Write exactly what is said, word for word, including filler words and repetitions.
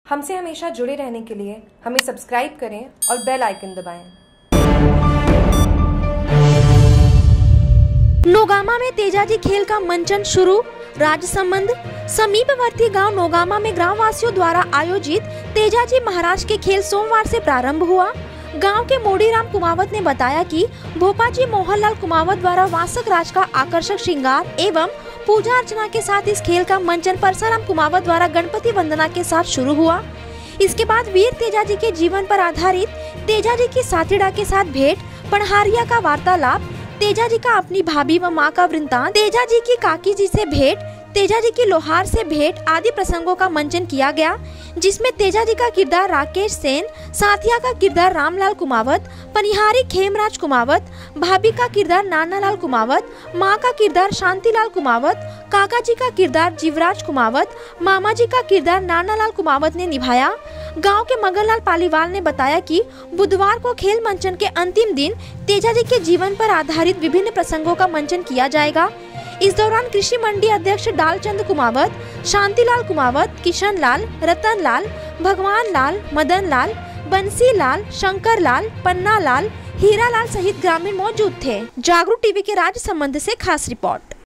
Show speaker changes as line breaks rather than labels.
हमसे हमेशा जुड़े रहने के लिए हमें सब्सक्राइब करें और बेल आइकन दबाएं।
नोगामा में तेजाजी खेल का मंचन शुरू। राजसमंद समीपवर्ती गांव नोगामा में ग्रामवासियों द्वारा आयोजित तेजाजी महाराज के खेल सोमवार से प्रारंभ हुआ। गांव के मोड़ीराम कुमावत ने बताया कि भोपाजी मोहनलाल कुमावत द्वारा वासक राज का आकर्षक श्रृंगार एवं पूजा अर्चना के साथ इस खेल का मंचन परसाराम कुमावत द्वारा गणपति वंदना के साथ शुरू हुआ। इसके बाद वीर तेजाजी के जीवन पर आधारित तेजाजी की साथीड़ा के साथ भेंट, पनहारिया का वार्तालाप, तेजाजी का अपनी भाभी व माँ का वृंतांत, तेजाजी की काकी जी से भेंट, तेजाजी की लोहार से भेंट आदि प्रसंगों का मंचन किया गया, जिसमें तेजाजी का किरदार राकेश सेन, साथिया का किरदार रामलाल कुमावत, पनिहारी खेमराज कुमावत, भाभी का किरदार नानालाल कुमावत, माँ का किरदार शांतिलाल कुमावत, काका जी का किरदार जीवराज कुमावत, मामा जी का किरदार नानालाल कुमावत ने निभाया। गांव के मगनलाल पालीवाल ने बताया कि बुधवार को खेल मंचन के अंतिम दिन तेजाजी के जीवन पर आधारित विभिन्न प्रसंगों का मंचन किया जाएगा। इस दौरान कृषि मंडी अध्यक्ष डालचंद कुमावत, शांतिलाल कुमावत, किशन लाल, रतन लाल, भगवान लाल, मदन लाल, बंसी लाल, शंकर लाल, पन्ना लाल, हीरा लाल सहित ग्रामीण मौजूद थे। जागरूक टीवी के राजसमंद से खास रिपोर्ट।